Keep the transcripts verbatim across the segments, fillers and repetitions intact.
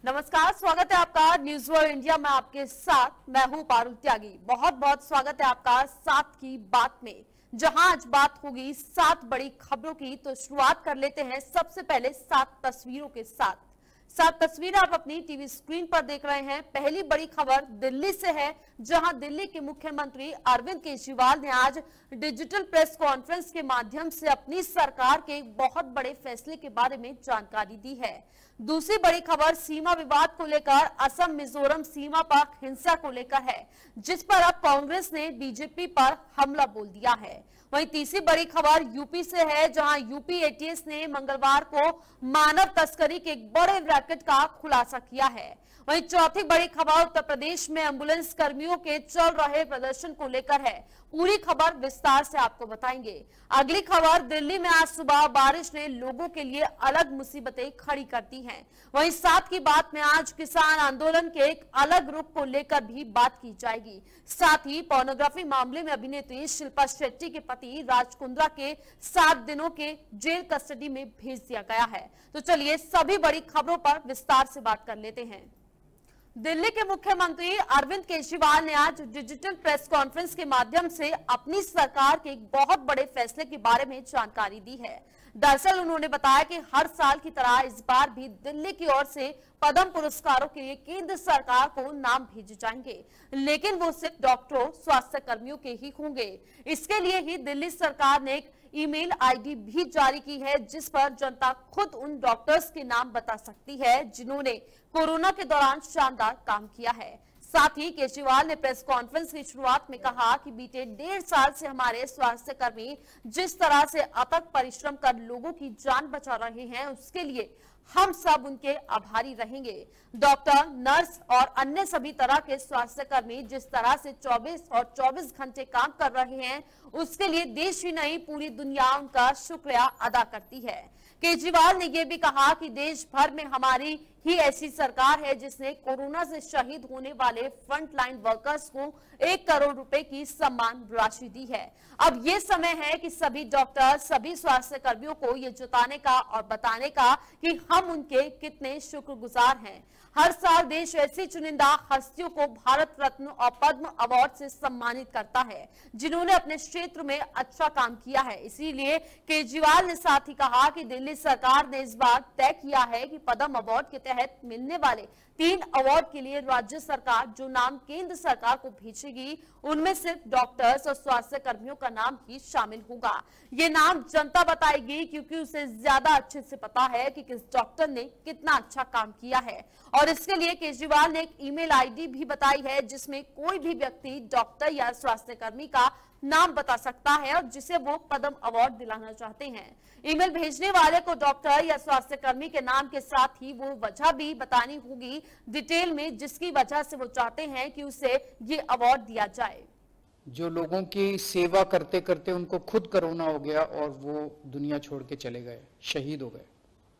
नमस्कार, स्वागत है आपका न्यूज वर्ल्ड इंडिया में। आपके साथ मैं हूं पारुल त्यागी। बहुत बहुत स्वागत है आपका सात की बात में, जहां आज बात होगी सात बड़ी खबरों की। तो शुरुआत कर लेते हैं सबसे पहले सात तस्वीरों के साथ। सात तस्वीरें आप अपनी टीवी स्क्रीन पर देख रहे हैं। पहली बड़ी खबर दिल्ली से है, जहां दिल्ली के मुख्यमंत्री अरविंद केजरीवाल ने आज डिजिटल प्रेस कॉन्फ्रेंस के माध्यम से अपनी सरकार के एक बहुत बड़े फैसले के बारे में जानकारी दी है। दूसरी बड़ी खबर सीमा विवाद को लेकर, असम मिजोरम सीमा पर हिंसा को लेकर है, जिस पर अब कांग्रेस ने बीजेपी पर हमला बोल दिया है। वहीं तीसरी बड़ी खबर यूपी से है, जहां यूपी एटीएस ने मंगलवार को मानव तस्करी के एक बड़े रैकेट का खुलासा किया है। वहीं चौथी बड़ी खबर उत्तर प्रदेश में एम्बुलेंस कर्मियों के चल रहे प्रदर्शन को लेकर है। पूरी खबर विस्तार से आपको बताएंगे। अगली खबर दिल्ली में आज सुबह बारिश ने लोगों के लिए अलग मुसीबतें खड़ी कर दी हैं। वहीं साथ की बात में आज किसान आंदोलन के एक अलग रुख को लेकर भी बात की जाएगी। साथ ही पोर्नोग्राफी मामले में अभिनेत्री शिल्पा शेट्टी के पति राज कुंद्रा के सात दिनों के जेल कस्टडी में भेज दिया गया है। तो चलिए सभी बड़ी खबरों पर विस्तार से बात कर लेते हैं। दिल्ली के मुख्यमंत्री अरविंद केजरीवाल ने आज डिजिटल प्रेस कॉन्फ्रेंस के माध्यम से अपनी सरकार के एक बहुत बड़े फैसले के बारे में जानकारी दी है। दरअसल उन्होंने बताया कि हर साल की तरह इस बार भी दिल्ली की ओर से पद्म पुरस्कारों के लिए केंद्र सरकार को नाम भेजे जाएंगे, लेकिन वो सिर्फ डॉक्टरों, स्वास्थ्य कर्मियों के ही होंगे। इसके लिए ही दिल्ली सरकार ने एक ईमेल आईडी भी जारी की है, जिस पर जनता खुद उन डॉक्टर्स के नाम बता सकती है जिन्होंने कोरोना के दौरान शानदार काम किया है। साथ ही केजरीवाल ने प्रेस कॉन्फ्रेंस की शुरुआत में कहा कि बीते डेढ़ साल से हमारे स्वास्थ्य कर्मी जिस तरह से अथक परिश्रम कर लोगों की जान बचा रहे हैं, उसके लिए हम सब उनके आभारी रहेंगे। डॉक्टर, नर्स और अन्य सभी तरह के स्वास्थ्य कर्मी जिस तरह से चौबीस और चौबीस घंटे काम कर रहे हैं, उसके लिए देश ही नहीं पूरी दुनिया उनका शुक्रिया अदा करती है। केजरीवाल ने यह भी कहा कि देश भर में हमारी ही ऐसी सरकार है जिसने कोरोना से शहीद होने वाले फ्रंटलाइन वर्कर्स को एक करोड़ रुपए की सम्मान राशि दी है। अब ये समय है कि सभी डॉक्टर, सभी स्वास्थ्य कर्मियों को ये जताने का और बताने का कि हम उनके कितने शुक्रगुजार हैं। हर साल देश ऐसी चुनिंदा हस्तियों को भारत रत्न और पद्म अवार्ड से सम्मानित करता है जिन्होंने अपने क्षेत्र में अच्छा काम किया है। इसीलिए केजरीवाल ने साथ ही कहा कि दिल्ली सरकार ने इस बार तय किया है कि पद्म अवार्ड के तहत मिलने वाले तीन अवार्ड के लिए राज्य सरकार जो नाम केंद्र सरकार को भेजेगी, उनमें सिर्फ डॉक्टर्स और स्वास्थ्य कर्मियों का नाम ही शामिल होगा। ये नाम जनता बताएगी, क्योंकि उसे ज्यादा अच्छे से पता है कि किस डॉक्टर ने कितना अच्छा काम किया है। और इसके लिए केजरीवाल ने एक ईमेल आईडी भी बताई है, जिसमें कोई भी व्यक्ति डॉक्टर या स्वास्थ्य कर्मी का नाम बता सकता है और जिसे वो पद्म अवार्ड दिलाना चाहते हैं। ईमेल भेजने वाले को डॉक्टर या स्वास्थ्य कर्मी के नाम के साथ ही वो वजह भी बतानी होगी डिटेल में, जिसकी वजह से वो चाहते हैं कि उसे ये अवार्ड दिया जाए। जो लोगों की सेवा करते करते उनको खुद कोरोना हो गया और वो दुनिया छोड़ के चले गए, शहीद हो गए।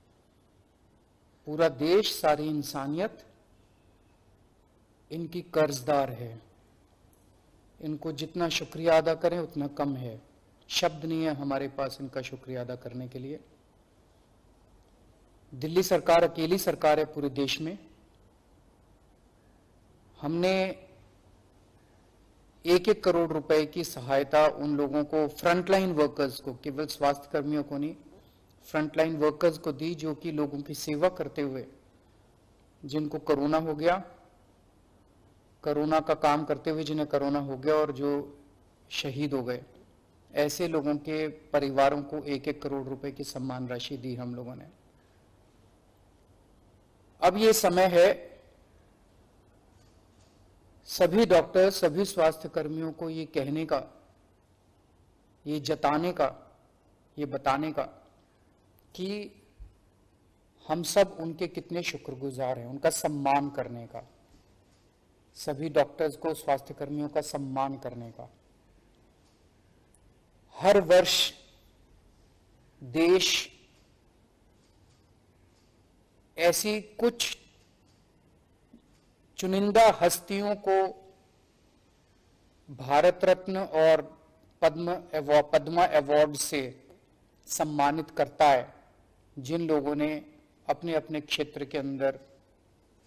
पूरा देश, सारी इंसानियत इनकी कर्जदार है। इनको जितना शुक्रिया अदा करें उतना कम है। शब्द नहीं है हमारे पास इनका शुक्रिया अदा करने के लिए। दिल्ली सरकार अकेली सरकार है पूरे देश में। हमने एक एक करोड़ रुपए की सहायता उन लोगों को, फ्रंटलाइन वर्कर्स को, केवल स्वास्थ्य कर्मियों को नहीं, फ्रंटलाइन वर्कर्स को दी, जो कि लोगों की सेवा करते हुए जिनको कोरोना हो गया, कोरोना का काम करते हुए जिन्हें कोरोना हो गया और जो शहीद हो गए, ऐसे लोगों के परिवारों को एक एक करोड़ रुपए की सम्मान राशि दी हम लोगों ने। अब ये समय है सभी डॉक्टर, सभी स्वास्थ्य कर्मियों को ये कहने का, ये जताने का, ये बताने का कि हम सब उनके कितने शुक्रगुजार हैं, उनका सम्मान करने का, सभी डॉक्टर्स को, स्वास्थ्य कर्मियों का सम्मान करने का। हर वर्ष देश ऐसी कुछ चुनिंदा हस्तियों को भारत रत्न और पद्म पद्मा अवार्ड से सम्मानित करता है, जिन लोगों ने अपने अपने क्षेत्र के अंदर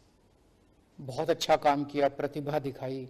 बहुत अच्छा काम किया, प्रतिभा दिखाई।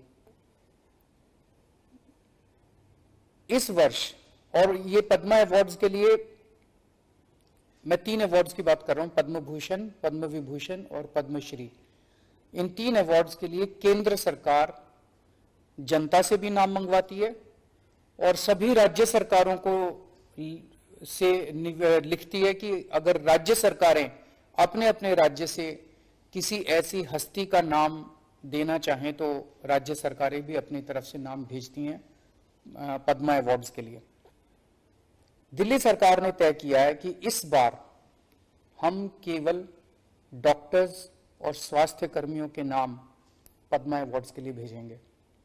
इस वर्ष, और ये पद्मा अवार्ड्स के लिए मैं तीन अवार्ड्स की बात कर रहा हूं, पद्म भूषण, पद्म विभूषण और पद्मश्री। इन तीन अवार्ड्स के लिए केंद्र सरकार जनता से भी नाम मंगवाती है और सभी राज्य सरकारों को से लिखती है कि अगर राज्य सरकारें अपने अपने राज्य से किसी ऐसी हस्ती का नाम देना चाहें तो राज्य सरकारें भी अपनी तरफ से नाम भेजती हैं पद्मा अवार्ड्स के लिए। दिल्ली सरकार ने तय किया है कि इस बार हम केवल डॉक्टर्स और स्वास्थ्य कर्मियों के नाम पद्मा अवार्ड्स के लिए भेजेंगे।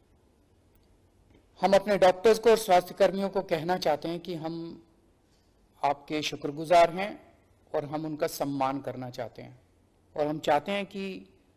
हम अपने डॉक्टर्स को और स्वास्थ्य कर्मियों को कहना चाहते हैं कि हम आपके शुक्रगुजार हैं और हम उनका सम्मान करना चाहते हैं और हम चाहते हैं कि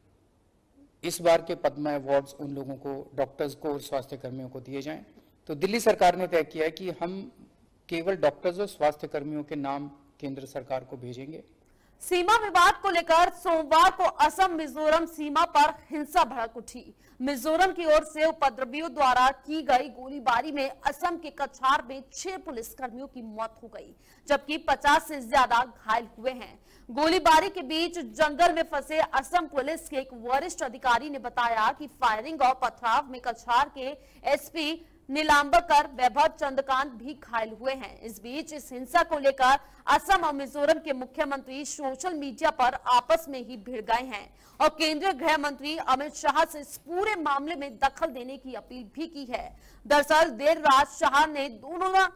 इस बार के पद्मा अवार्ड्स उन लोगों को, डॉक्टर्स को और स्वास्थ्य कर्मियों को दिए जाएं। तो दिल्ली सरकार ने तय किया है कि हम केवल डॉक्टर्स और स्वास्थ्य कर्मियों के नाम केंद्र सरकार को भेजेंगे। सीमा विवाद को लेकर सोमवार को असम मिजोरम सीमा पर हिंसा भड़क उठी। मिजोरम की ओर से उपद्रवियों द्वारा की गई गोलीबारी में असम के कछार में छह पुलिसकर्मियों की मौत हो गई, जबकि पचास से ज्यादा घायल हुए हैं। गोलीबारी के बीच जंगल में फंसे असम पुलिस के एक वरिष्ठ अधिकारी ने बताया कि फायरिंग और पथराव में कछार के एसपी नीलांबर वैभव चंद्रकांत भी घायल हुए हैं। इस बीच इस हिंसा को लेकर असम और मिजोरम के मुख्यमंत्री सोशल मीडिया पर आपस में ही भिड़ गए हैं और केंद्रीय गृह मंत्री अमित शाह से इस पूरे मामले में दखल देने की अपील भी की है। दरअसल देर रात शाह ने दोनों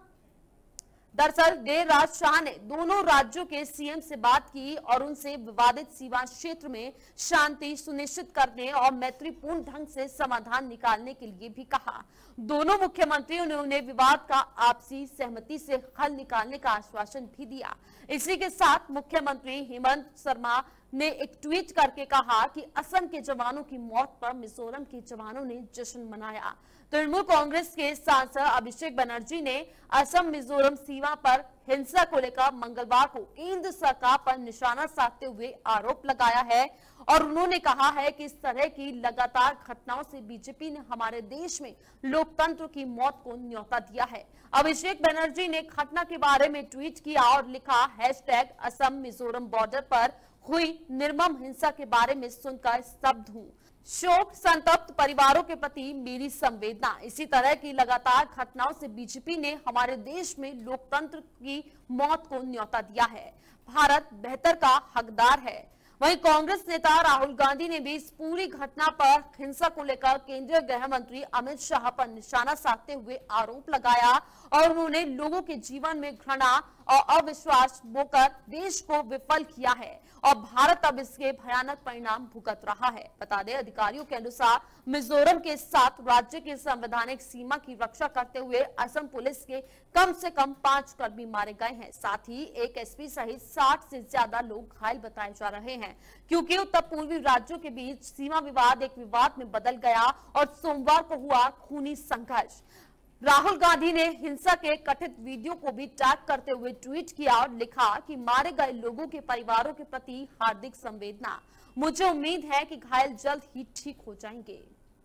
दरअसल देर रात शाह ने दोनों राज्यों के सीएम से बात की और उनसे विवादित सीमा क्षेत्र में शांति सुनिश्चित करने और मैत्रीपूर्ण ढंग से समाधान निकालने के लिए भी कहा। दोनों मुख्यमंत्रियों ने उन्हें विवाद का आपसी सहमति से हल निकालने का आश्वासन भी दिया। इसी के साथ मुख्यमंत्री हेमंत शर्मा ने एक ट्वीट करके कहा कि असम के जवानों की मौत पर मिजोरम के जवानों ने जश्न मनाया। तृणमूल कांग्रेस के सांसद अभिषेक बनर्जी ने असम मिजोरम सीमा पर हिंसा को लेकर मंगलवार को केंद्र सरकार पर निशाना साधते हुए आरोप लगाया है और उन्होंने कहा है कि इस तरह की लगातार घटनाओं से बीजेपी ने हमारे देश में लोकतंत्र की मौत को न्योता दिया है। अभिषेक बनर्जी ने घटना के बारे में ट्वीट किया और लिखा, हैशटैग असम मिजोरम बॉर्डर पर हुई निर्मम हिंसा के बारे में सुनकर स्तब्ध हूँ। शोक संतप्त परिवारों के प्रति मेरी संवेदना। इसी तरह की लगातार घटनाओं से बीजेपी ने हमारे देश में लोकतंत्र की मौत को न्योता दिया है। भारत बेहतर का हकदार है। वहीं कांग्रेस नेता राहुल गांधी ने भी इस पूरी घटना पर हिंसा को लेकर केंद्रीय गृह मंत्री अमित शाह पर निशाना साधते हुए आरोप लगाया और उन्होंने लोगों के जीवन में घृणा और अविश्वास बोकर देश को विफल किया है और भारत अब इसके भयानक परिणाम भुगत रहा है। बता दें, अधिकारियों के अनुसार मिजोरम के साथ राज्य की संवैधानिक सीमा की रक्षा करते हुए असम पुलिस के कम से कम पांच कर्मी मारे गए हैं। साथ ही एक एसपी सहित साठ से ज्यादा लोग घायल बताए जा रहे हैं, क्योंकि उत्तर पूर्वी राज्यों के बीच सीमा विवाद एक विवाद में बदल गया और सोमवार को हुआ खूनी संघर्ष। राहुल गांधी ने हिंसा के कथित वीडियो को भी टैग करते हुए ट्वीट किया और लिखा कि मारे गए लोगों के परिवारों के प्रति हार्दिक संवेदना। मुझे उम्मीद है कि घायल जल्द ही ठीक हो जाएंगे।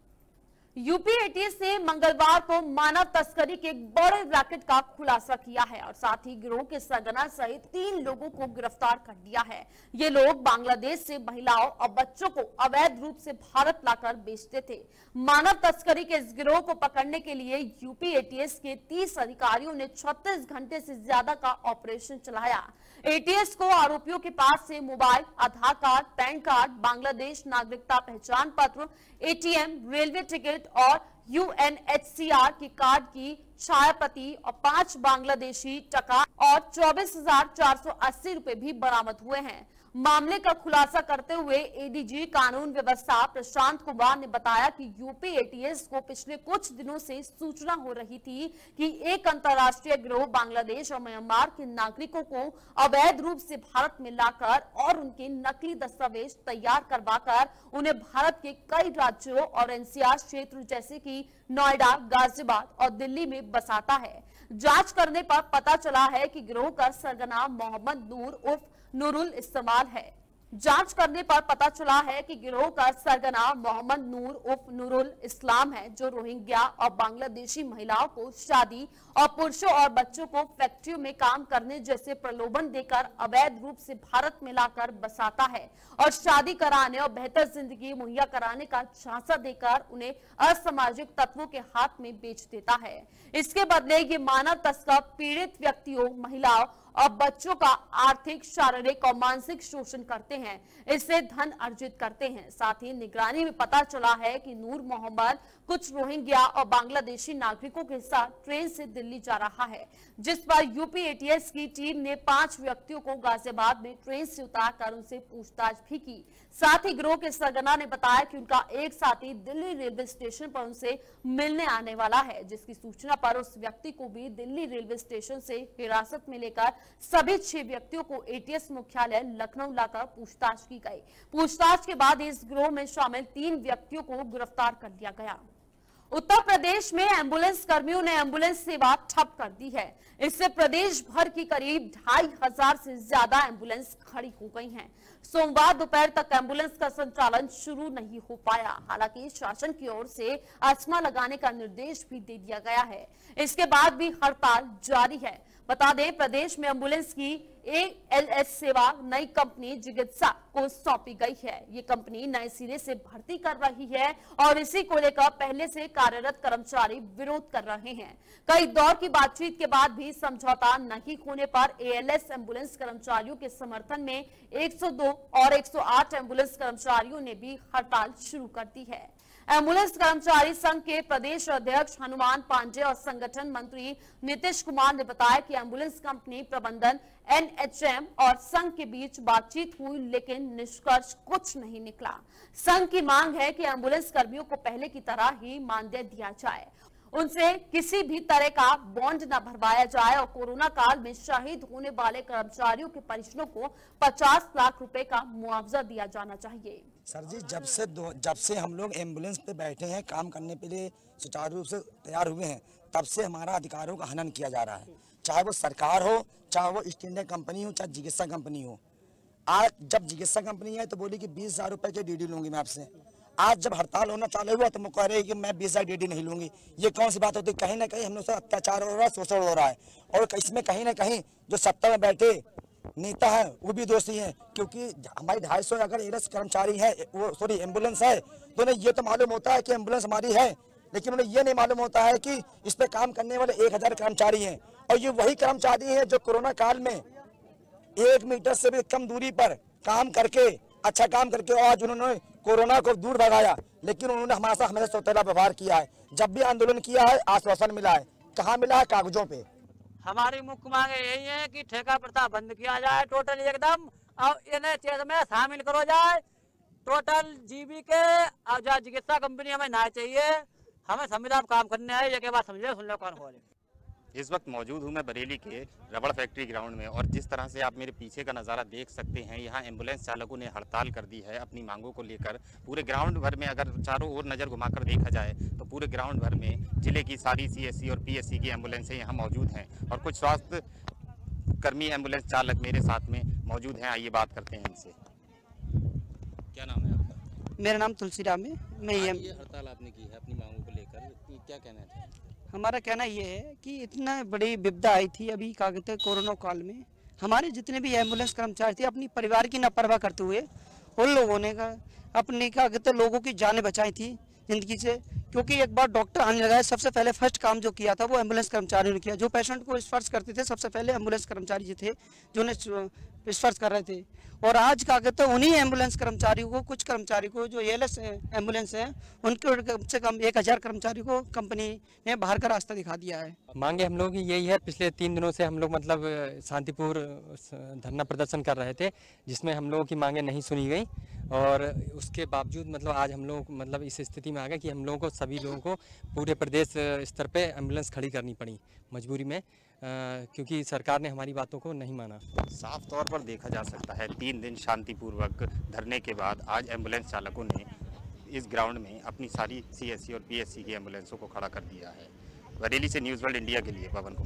यूपी एटीएस ने मंगलवार को मानव तस्करी के एक बड़े रैकेट का खुलासा किया है और साथ ही गिरोह के सरगना सहित तीन लोगों को गिरफ्तार कर लिया है। ये लोग बांग्लादेश से महिलाओं और बच्चों को अवैध रूप से भारत लाकर बेचते थे। मानव तस्करी के इस गिरोह को पकड़ने के लिए यूपी एटीएस के तीस अधिकारियों ने छत्तीस घंटे से ज्यादा का ऑपरेशन चलाया। एटीएस को आरोपियों के पास से mobile, Aadhaar card, PAN card, Bangladesh नागरिकता पहचान पत्र, एटीएम, रेलवे टिकट और यूएनएचसीआर की कार्ड की छायाप्रति और पांच बांग्लादेशी टका और चौबीस हजार चार सौ अस्सी रुपए भी बरामद हुए हैं। मामले का खुलासा करते हुए एडीजी कानून व्यवस्था प्रशांत कुमार ने बताया कि यूपी एटीएस को पिछले कुछ दिनों से सूचना हो रही थी कि एक अंतर्राष्ट्रीय गिरोह बांग्लादेश और म्यांमार के नागरिकों को अवैध रूप से भारत में लाकर और उनके नकली दस्तावेज तैयार करवाकर उन्हें भारत के कई राज्यों और एनसीआर क्षेत्र जैसे कि नोएडा, गाजियाबाद और दिल्ली में बसाता है। जांच करने पर पता चला है कि गिरोह का सरगना मोहम्मद नूर उर्फ नूरुल इस्तेमाल है। जांच करने पर पता चला है कि गिरोह का सरगना मोहम्मद नूर उर्फ नूरुल इस्लाम है, जो रोहिंग्या और बांग्लादेशी महिलाओं को शादी और पुरुषों और बच्चों को फैक्ट्रियों में काम करने जैसे प्रलोभन देकर अवैध रूप से भारत में लाकर बसाता है और शादी कराने और बेहतर जिंदगी मुहैया कराने का झांसा देकर उन्हें असामाजिक तत्वों के हाथ में बेच देता है। इसके बदले ये मानव तस्कर पीड़ित व्यक्तियों, महिलाओं और बच्चों का आर्थिक, शारीरिक और मानसिक शोषण करते हैं, इससे धन अर्जित करते हैं। साथ ही निगरानी में पता चला है कि नूर मोहम्मद कुछ रोहिंग्या और बांग्लादेशी नागरिकों के साथ ट्रेन से दिल्ली जा रहा है, जिस पर यूपी एटीएस की टीम ने पांच व्यक्तियों को गाजियाबाद में ट्रेन से उतारकर उनसे पूछताछ भी की। साथ ही गिरोह के सरगना ने बताया कि उनका एक साथी दिल्ली रेलवे स्टेशन पर उनसे मिलने आने वाला है, जिसकी सूचना पर उस व्यक्ति को भी दिल्ली रेलवे स्टेशन से हिरासत में लेकर सभी छह व्यक्तियों को एटीएस मुख्यालय लखनऊ लाकर पूछताछ की गई। पूछताछ के बाद इस गिरोह में शामिल तीन व्यक्तियों को गिरफ्तार कर लिया गया। उत्तर प्रदेश में एम्बुलेंस कर्मियों ने एम्बुलेंस सेवा ठप कर दी है। इससे प्रदेश भर की करीब ढाई हजार से ज्यादा एम्बुलेंस खड़ी हो गई हैं। सोमवार दोपहर तक एम्बुलेंस का संचालन शुरू नहीं हो पाया। हालांकि शासन की ओर से अस्थमा लगाने का निर्देश भी दे दिया गया है। इसके बाद भी हड़ताल जारी है। बता दें, प्रदेश में एम्बुलेंस की एएलएस सेवा नई कंपनी जिगित्सा को सौंपी गई है। ये कंपनी नए सिरे से भर्ती कर रही है और इसी को लेकर पहले से कार्यरत कर्मचारी विरोध कर रहे हैं। कई दौर की बातचीत के बाद भी समझौता नहीं होने पर एएलएस एम्बुलेंस कर्मचारियों के समर्थन में एक सौ दो और एक सौ आठ एम्बुलेंस कर्मचारियों ने भी हड़ताल शुरू कर दी है। एम्बुलेंस कर्मचारी संघ के प्रदेश अध्यक्ष हनुमान पांडे और संगठन मंत्री नीतीश कुमार ने बताया कि एम्बुलेंस कंपनी प्रबंधन, एनएचएम और संघ के बीच बातचीत हुई, लेकिन निष्कर्ष कुछ नहीं निकला। संघ की मांग है कि एम्बुलेंस कर्मियों को पहले की तरह ही मानदेय दिया जाए, उनसे किसी भी तरह का बॉन्ड न भरवाया जाए और कोरोना काल में शहीद होने वाले कर्मचारियों के परिजनों को पचास लाख रुपए का मुआवजा दिया जाना चाहिए। सर जी, जब से दो जब से हम लोग एम्बुलेंस पे बैठे हैं, काम करने के लिए सुचारू रूप से तैयार हुए हैं, तब से हमारा अधिकारों का हनन किया जा रहा है। चाहे वो सरकार हो, चाहे वो ईस्ट इंडिया कंपनी हो, चाहे चिकित्सा कंपनी हो। आज जब चिकित्सा कंपनी है तो बोली कि बीस हजार रुपए के डीडी लूंगी मैं आपसे। आज जब हड़ताल होना चालू हुआ तो मैं कह रही कि मैं बीस हजार डीडी नहीं लूंगी। ये कौन सी बात होती है? कहीं ना कहीं हम लोग से अत्याचार हो रहा है, शोषण हो रहा है। और इसमें कहीं ना कहीं जो सत्ता में बैठे नेता है वो भी दोषी हैं, क्योंकि हमारी ढाई सौ अगर एएलएस कर्मचारी है, वो सॉरी एम्बुलेंस है, तो उन्हें ये तो मालूम होता है कि एम्बुलेंस हमारी है, लेकिन उन्हें ये नहीं मालूम होता है कि इस पे काम करने वाले एक हजार कर्मचारी हैं। और ये वही कर्मचारी हैं जो कोरोना काल में एक मीटर से भी कम दूरी पर काम करके, अच्छा काम करके आज उन्होंने कोरोना को दूर भगाया। लेकिन उन्होंने हमारे साथ हमेशा सौतेला व्यवहार किया है। जब भी आंदोलन किया है आश्वासन मिला है, कहाँ मिला है? कागजों पे। हमारी मुख्य मांगे यही है कि ठेका प्रथा बंद किया जाए टोटल एकदम, और इन्हें चेक में शामिल करो जाए टोटल जीबी के। और जो चिकित्सा कंपनी हमें ना चाहिए, हमें संविदा काम करने आए, ये बात समझे सुन लो कौन हो। इस वक्त मौजूद हूँ मैं बरेली के रबड़ फैक्ट्री ग्राउंड में, और जिस तरह से आप मेरे पीछे का नज़ारा देख सकते हैं, यहाँ एम्बुलेंस चालकों ने हड़ताल कर दी है अपनी मांगों को लेकर। पूरे ग्राउंड भर में अगर चारों ओर नज़र घुमाकर देखा जाए तो पूरे ग्राउंड भर में जिले की सारी सीएससी और पीएससी की एम्बुलेंसें यहाँ मौजूद हैं, और कुछ स्वास्थ्य कर्मी एम्बुलेंस चालक मेरे साथ में मौजूद हैं। आइए बात करते हैं इनसे। क्या नाम है आपका? मेरा नाम तुलसीराम है। मैं ये हड़ताल आपने की है अपनी मांगों को लेकर, क्या कहना है? हमारा कहना ये है कि इतना बड़ी विपदा आई थी अभी क्या कहते हैं कोरोना काल में, हमारे जितने भी एम्बुलेंस कर्मचारी थे अपनी परिवार की न परवाह करते हुए उन लोगों ने का अपने क्या कहते हैं लोगों की जानें बचाई थी जिंदगी से। क्योंकि एक बार डॉक्टर आने लगा है, सबसे पहले फर्स्ट काम जो किया था वो एम्बुलेंस कर्मचारियों ने किया। जो पेशेंट को स्पर्श करते थे सबसे पहले एम्बुलेंस कर्मचारी जो थे जो उन्हें स्पर्श कर रहे थे। और आज क्या कहते हैं उन्हीं एम्बुलेंस कर्मचारियों को, कुछ कर्मचारी को जो एएलएस एम्बुलेंस है उनके कम से कम एक हजार कर्मचारी को कंपनी ने बाहर का रास्ता दिखा दिया है। मांगे हम लोगों की यही है। पिछले तीन दिनों से हम लोग मतलब शांतिपूर्ण धरना प्रदर्शन कर रहे थे, जिसमें हम लोगों की मांगे नहीं सुनी गई, और उसके बावजूद मतलब आज हम लोग मतलब इस स्थिति में आ गए कि हम लोगों को सभी लोगों को पूरे प्रदेश स्तर पे एम्बुलेंस खड़ी करनी पड़ी मजबूरी में, आ, क्योंकि सरकार ने हमारी बातों को नहीं माना। साफ तौर पर देखा जा सकता है तीन दिन शांतिपूर्वक धरने के बाद आज एम्बुलेंस चालकों ने इस ग्राउंड में अपनी सारी सीएससी और पीएससी की एम्बुलेंसों को खड़ा कर दिया है। बरेली से न्यूज़ वर्ल्ड इंडिया के लिए पवन कुमार।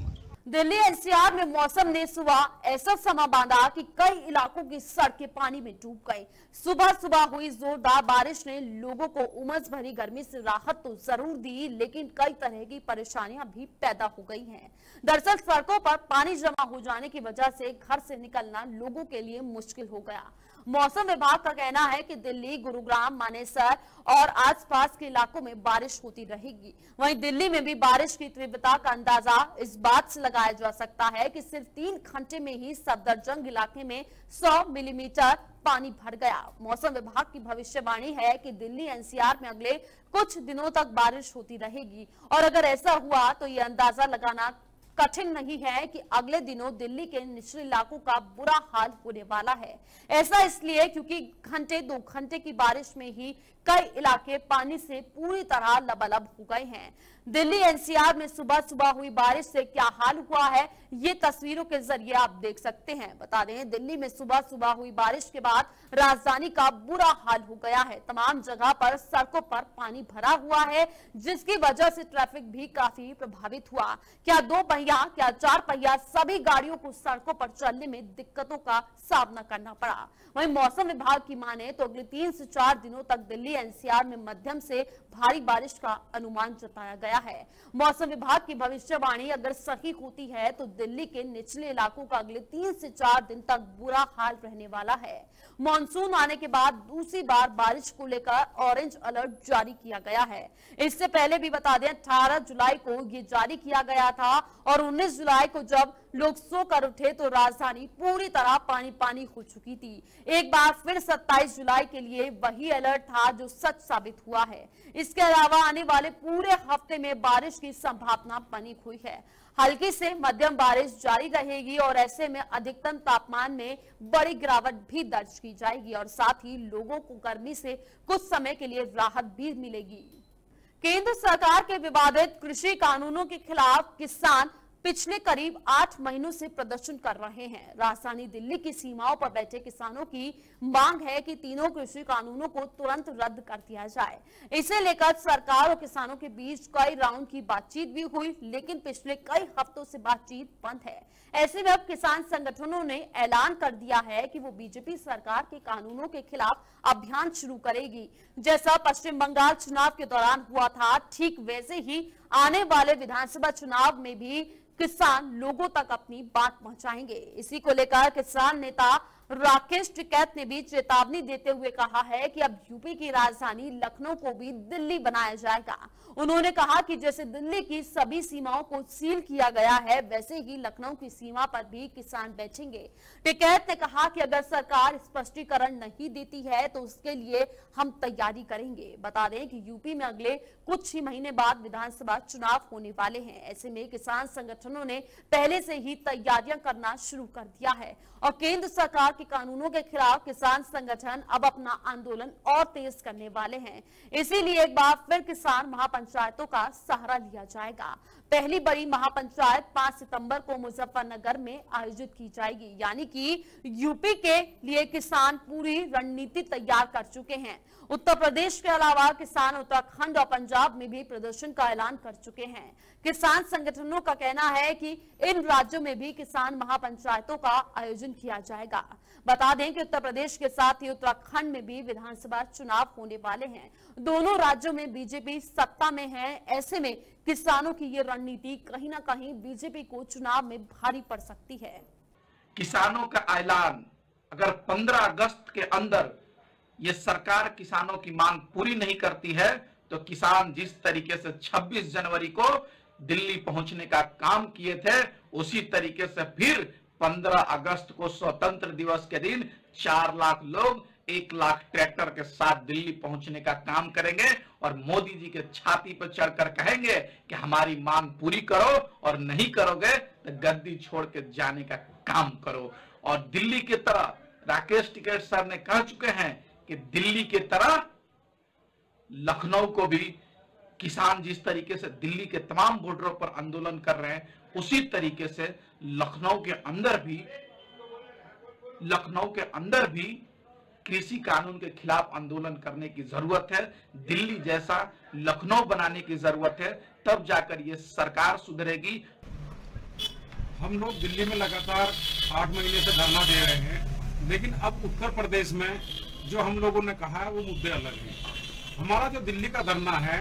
दिल्ली एनसीआर में मौसम ने सुबह ऐसा समा बांधा कि कई इलाकों की सड़कें पानी में डूब गई। सुबह सुबह हुई जोरदार बारिश ने लोगों को उमस भरी गर्मी से राहत तो जरूर दी, लेकिन कई तरह की परेशानियां भी पैदा हो गई हैं। दरअसल सड़कों पर पानी जमा हो जाने की वजह से घर से निकलना लोगों के लिए मुश्किल हो गया। मौसम विभाग का कहना है कि दिल्ली, गुरुग्राम, मानेसर और आसपास के इलाकों में बारिश होती रहेगी। वहीं दिल्ली में भी बारिश की तीव्रता का अंदाजा इस बात से लगाया जा सकता है कि सिर्फ तीन घंटे में ही सफदरजंग इलाके में सौ मिलीमीटर पानी भर गया। मौसम विभाग की भविष्यवाणी है कि दिल्ली एनसीआर में अगले कुछ दिनों तक बारिश होती रहेगी और अगर ऐसा हुआ तो ये अंदाजा लगाना कठिन नहीं है कि अगले दिनों दिल्ली के निचले इलाकों का बुरा हाल होने वाला है। ऐसा इसलिए क्योंकि घंटे दो घंटे की बारिश में ही कई इलाके पानी से पूरी तरह लबालब हो गए हैं। दिल्ली एनसीआर में सुबह सुबह हुई बारिश से क्या हाल हुआ है, ये तस्वीरों के जरिए आप देख सकते हैं। बता दें, दिल्ली में सुबह सुबह हुई बारिश के बाद राजधानी का बुरा हाल हो गया है। तमाम जगह पर सड़कों पर पानी भरा हुआ है, जिसकी वजह से ट्रैफिक भी काफी प्रभावित हुआ। क्या दो पहिया, क्या चार पहिया, सभी गाड़ियों को सड़कों पर चलने में दिक्कतों का सामना करना पड़ा। वहीं मौसम विभाग की माने तो अगले तीन से चार दिनों तक दिल्ली एनसीआर में मध्यम से भारी बारिश का अनुमान जताया गया है। मौसम विभाग की भविष्यवाणी अगर सही होती है तो दिल्ली के निचले इलाकों का अगले तीन से चार दिन तक बुरा हाल रहने वाला है। मॉनसून आने के बाद दूसरी बार बारिश को लेकर ऑरेंज अलर्ट जारी किया गया है। इससे पहले भी बता दें, अठारह जुलाई को ये जारी किया गया था और उन्नीस जुलाई को जब लोग सोकर उठे तो राजधानी पूरी तरह पानी पानी हो चुकी थी। एक बार फिर सत्ताईस जुलाई के लिए वही अलर्ट था जो सच साबित हुआ है। इसके अलावा आने वाले पूरे हफ्ते में बारिश की संभावना बनी हुई है। हल्की से मध्यम बारिश जारी रहेगी और ऐसे में अधिकतम तापमान में बड़ी गिरावट भी दर्ज की जाएगी और साथ ही लोगों को गर्मी से कुछ समय के लिए राहत भी मिलेगी। केंद्र सरकार के विवादित कृषि कानूनों के खिलाफ किसान पिछले करीब आठ महीनों से प्रदर्शन कर रहे हैं। राजधानी दिल्ली की सीमाओं पर बैठे किसानों की मांग है कि तीनों कृषि कानूनों को तुरंत रद्द कर दिया जाए। इसे लेकर सरकार और किसानों के बीच कई राउंड की बातचीत भी हुई, लेकिन पिछले कई हफ्तों से बातचीत बंद है। ऐसे में अब किसान संगठनों ने ऐलान कर दिया है कि वो बीजेपी सरकार के कानूनों के खिलाफ अभियान शुरू करेगी। जैसा पश्चिम बंगाल चुनाव के दौरान हुआ था, ठीक वैसे ही आने वाले विधानसभा चुनाव में भी किसान लोगों तक अपनी बात पहुंचाएंगे। इसी को लेकर किसान नेता राकेश टिकैत ने भी चेतावनी देते हुए कहा है कि अब यूपी की राजधानी लखनऊ को भी दिल्ली बनाया जाएगा। उन्होंने कहा कि जैसे दिल्ली की सभी सीमाओं को सील किया गया है, वैसे ही लखनऊ की सीमा पर भी किसान बैठेंगे। टिकैत ने कहा कि अगर सरकार स्पष्टीकरण नहीं देती है तो उसके लिए हम तैयारी करेंगे। बता दें कि यूपी में अगले कुछ ही महीने बाद विधानसभा चुनाव होने वाले हैं। ऐसे में किसान संगठनों ने पहले से ही तैयारियां करना शुरू कर दिया है और केंद्र सरकार के कानूनों के खिलाफ किसान संगठन अब अपना आंदोलन और तेज करने वाले हैं। इसीलिए एक बार फिर किसान महापंचायतों का सहारा लिया जाएगा। पहली बड़ी महापंचायत पाँच सितंबर को मुजफ्फरनगर में आयोजित की जाएगी। यानी कि यूपी के लिए किसान पूरी रणनीति तैयार कर चुके हैं। उत्तर प्रदेश के अलावा किसान उत्तराखंड और पंजाब में भी प्रदर्शन का ऐलान कर चुके हैं। किसान संगठनों का कहना है कि इन राज्यों में भी किसान महापंचायतों का आयोजन किया जाएगा। बता दें कि उत्तर प्रदेश के साथ ही उत्तराखंड में भी विधानसभा चुनाव होने वाले हैं। दोनों राज्यों में बीजेपी सत्ता में है। ऐसे में किसानों की ये रणनीति कहीं ना कहीं बीजेपी को चुनाव में भारी पड़ सकती है। किसानों का ऐलान अगर पंद्रह अगस्त के अंदर ये सरकार किसानों की मांग पूरी नहीं करती है तो किसान जिस तरीके से छब्बीस जनवरी को दिल्ली पहुंचने का काम किए थे, उसी तरीके से फिर पंद्रह अगस्त को स्वतंत्र दिवस के दिन चार लाख लोग एक लाख ट्रैक्टर के साथ दिल्ली पहुंचने का काम करेंगे और मोदी जी के छाती पर चढ़कर कहेंगे कि हमारी मांग पूरी करो और नहीं करोगे तो गद्दी छोड़ के जाने का काम करो। और दिल्ली की तरह राकेश टिकैत सर ने कह चुके हैं कि दिल्ली की तरह लखनऊ को भी किसान जिस तरीके से दिल्ली के तमाम बॉर्डरों पर आंदोलन कर रहे हैं, उसी तरीके से लखनऊ के अंदर भी लखनऊ के अंदर भी कृषि कानून के खिलाफ आंदोलन करने की जरूरत है। दिल्ली जैसा लखनऊ बनाने की जरूरत है, तब जाकर ये सरकार सुधरेगी। हम लोग दिल्ली में लगातार आठ महीने से धरना दे रहे हैं, लेकिन अब उत्तर प्रदेश में जो हम लोगों ने कहा है वो मुद्दे अलग हैं। हमारा जो दिल्ली का धरना है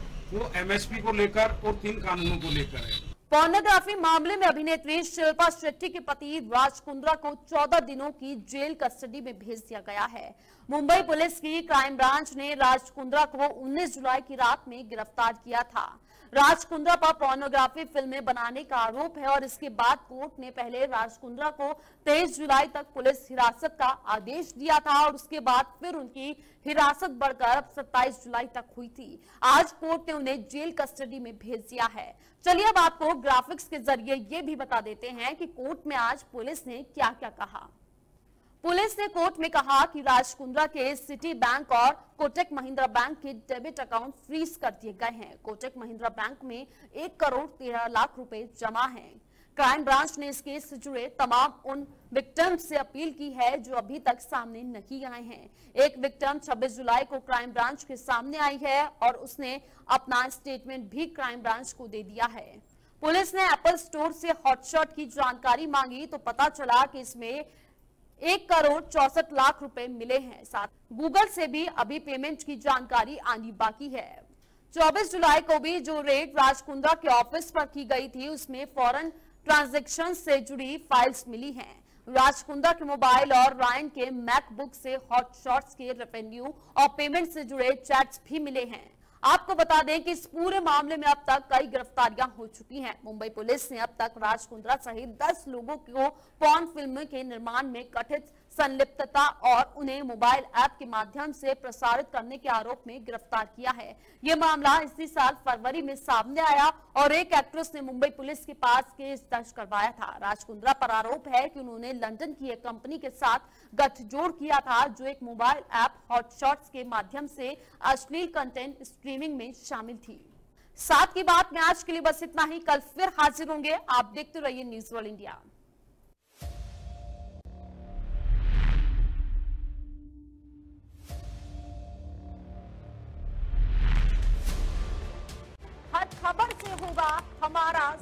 वो एमएसपी को लेकर और तीन कानूनों को लेकर है। पोर्नोग्राफी मामले में अभिनेत्री शिल्पा शेट्टी के पति राज कुंद्रा को चौदह दिनों की जेल कस्टडी में भेज दिया गया है। मुंबई पुलिस की क्राइम ब्रांच ने राज कुंद्रा को उन्नीस जुलाई की रात में गिरफ्तार किया था। राज कुंद्रा पर पोर्नोग्राफी फिल्में बनाने का आरोप है और इसके बाद कोर्ट ने पहले राज कुंद्रा को तेईस जुलाई तक पुलिस हिरासत का आदेश दिया था और उसके बाद फिर उनकी हिरासत बढ़कर सत्ताईस जुलाई तक हुई थी। आज कोर्ट ने उन्हें जेल कस्टडी में भेज दिया है। चलिए अब आपको ग्राफिक्स के जरिए ये भी बता देते हैं कि कोर्ट में आज पुलिस ने क्या क्या कहा। पुलिस ने कोर्ट में कहा कि राज कुंद्रा के सिटी बैंक और कोटक महिंद्रा बैंक के डेबिट अकाउंट फ्रीज कर दिए गए हैं। कोटक महिंद्रा बैंक में एक करोड़ तेरह लाख रुपए जमा हैं। क्राइम ब्रांच ने इस केस से जुड़े तमाम उन विक्टिम्स से अपील की है जो अभी तक सामने नहीं आए हैं। एक विक्टिम छब्बीस जुलाई को क्राइम ब्रांच के सामने आई है और उसने अपना स्टेटमेंट भी क्राइम ब्रांच को दे दिया है। पुलिस ने एप्पल स्टोर से हॉटशॉट की जानकारी मांगी तो पता चला कि इसमें एक करोड़ चौसठ लाख रुपए मिले हैं। साथ गूगल से भी अभी पेमेंट की जानकारी आनी बाकी है। चौबीस जुलाई को भी जो रेड राज कुंद्रा के ऑफिस पर की गई थी उसमें फॉरेन ट्रांजैक्शन से जुड़ी फाइल्स मिली हैं। राज कुंद्रा के मोबाइल और रायन के मैकबुक से हॉटशॉट्स के रेवेन्यू और पेमेंट से जुड़े चैट्स भी मिले हैं। आपको बता दें कि इस पूरे मामले में अब तक कई गिरफ्तारियां हो चुकी हैं। मुंबई पुलिस ने अब तक राज कुंद्रा सहित दस लोगों को पॉर्न फिल्म के निर्माण में कथित संलिप्तता और उन्हें मोबाइल ऐप के माध्यम से प्रसारित करने के आरोप में गिरफ्तार किया है। यह मामला इसी साल फरवरी में सामने आया और एक एक्ट्रेस ने मुंबई पुलिस के पास केस दर्ज करवाया था। राज कुंद्रा पर आरोप है कि उन्होंने लंदन की एक कंपनी के साथ गठजोड़ किया था जो एक मोबाइल ऐप हॉटशॉट्स के माध्यम से अश्लील कंटेंट स्ट्रीमिंग में शामिल थी। साथ की बात में आज के लिए बस इतना ही। कल फिर हाजिर होंगे। आप देखते रहिए न्यूज़ वर्ल्ड इंडिया। हर खबर से होगा हमारा